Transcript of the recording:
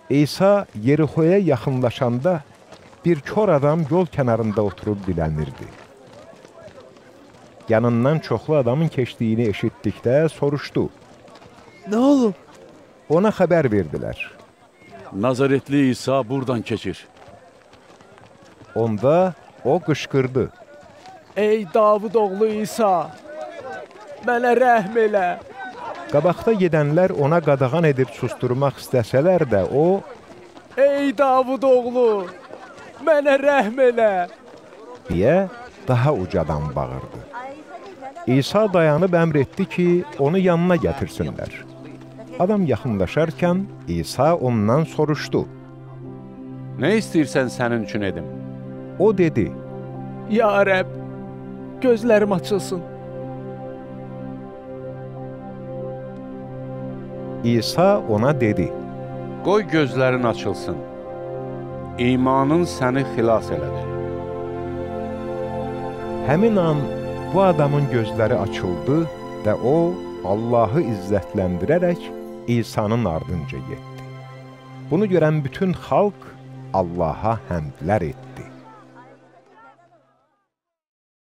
İsa Yerixoya yaxınlaşanda bir kör adam yol kənarında oturub dilənirdi. Yanından çoxlu adamın keçdiyini eşitdikdə soruşdu. Nə olub? Ona xəbər verdilər. Nazaretli İsa buradan keçir. Onda o qışqırdı. Ey Davud oğlu İsa, mənə rəhm elə. Qabaqda gedənlər ona qadağan edib susturmaq istəsələr də o, Ey Davud oğlu, mənə rəhm elə. deyə daha ucadan bağırdı. İsa dayanıb əmr etdi ki, onu yanına gətirsinlər. Adam yaxınlaşarkən İsa ondan soruşdu. Nə istəyirsən sənin üçün edim? O dedi, Ya Rəbb, gözlərim açılsın. İsa ona dedi, Qoy gözlərin açılsın. İmanın səni xilas elədi. həmin an bu adamın gözləri açıldı və o, Allahı izzətləndirərək İsa'nın ardınca getdi. Bunu görən bütün xalq Allaha həmdlər etdi.